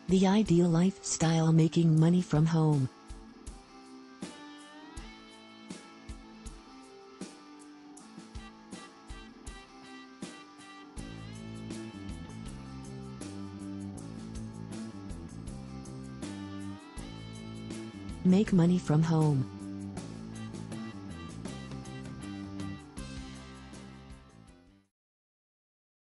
The ideal lifestyle: making money from home. Make money from home.